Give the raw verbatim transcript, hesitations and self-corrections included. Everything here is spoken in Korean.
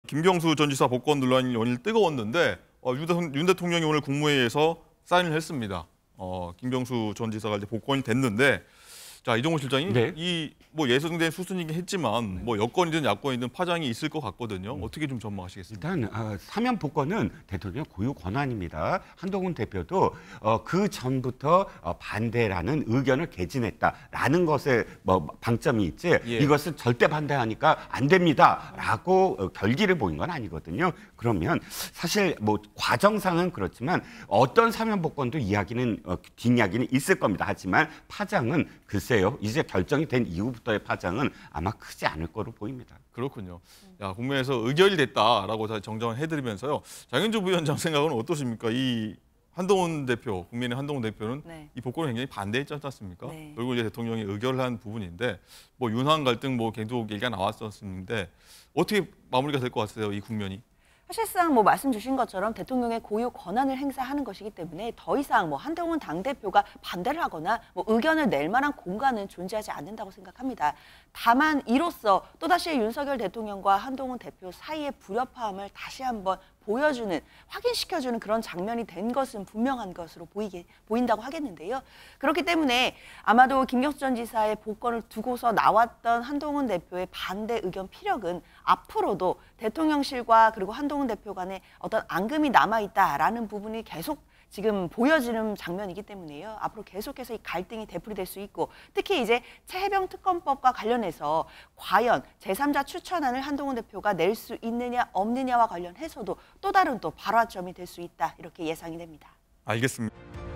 김경수 전 지사 복권 논란이 연일 뜨거웠는데 어, 윤, 대, 윤 대통령이 오늘 국무회의에서 사인을 했습니다. 어, 김경수 전 지사가 이제 복권이 됐는데, 자 이종호 실장이 네. 이 뭐 예상된 수순이긴 했지만 뭐 여권이든 야권이든 파장이 있을 것 같거든요. 음. 어떻게 좀 전망하시겠습니까? 일단 어, 사면 복권은 대통령 고유 권한입니다. 한동훈 대표도 어, 그 전부터 어, 반대라는 의견을 개진했다라는 것에 뭐 방점이 있지 예. 이것을 절대 반대하니까 안 됩니다라고 어, 결기를 보인 건 아니거든요. 그러면 사실 뭐 과정상은 그렇지만 어떤 사면 복권도 이야기는 어, 뒷이야기는 있을 겁니다. 하지만 파장은 글쎄요. 이제 결정이 된 이후부터의 파장은 아마 크지 않을 거로 보입니다. 그렇군요. 야, 국무회에서 의결이 됐다라고 다 정정을 해드리면서요. 장윤주 부위원장 생각은 어떠십니까? 이 한동훈 대표, 국민의 한동훈 대표는 네. 이 복권을 굉장히 반대했지 않습니까? 네. 결국 이제 대통령이 의결을 한 부분인데 뭐 윤한 갈등 뭐 계속 얘기가 나왔었는데 어떻게 마무리가 될 것 같으세요? 이 국면이? 사실상 뭐 말씀 주신 것처럼 대통령의 고유 권한을 행사하는 것이기 때문에 더 이상 뭐 한동훈 당대표가 반대를 하거나 뭐 의견을 낼 만한 공간은 존재하지 않는다고 생각합니다. 다만 이로써 또다시 윤석열 대통령과 한동훈 대표 사이의 불협화음을 다시 한번 보여주는, 확인시켜주는 그런 장면이 된 것은 분명한 것으로 보이게, 보인다고 하겠는데요. 그렇기 때문에 아마도 김경수 전 지사의 복권을 두고서 나왔던 한동훈 대표의 반대 의견 피력은 앞으로도 대통령실과 그리고 한동훈 대표 간에 어떤 앙금이 남아있다라는 부분이 계속 지금 보여지는 장면이기 때문에요. 앞으로 계속해서 이 갈등이 되풀이될 수 있고, 특히 이제 최혜병 특검법과 관련해서 과연 제삼자 추천안을 한동훈 대표가 낼 수 있느냐 없느냐와 관련해서도 또 다른 또 발화점이 될 수 있다, 이렇게 예상이 됩니다. 알겠습니다.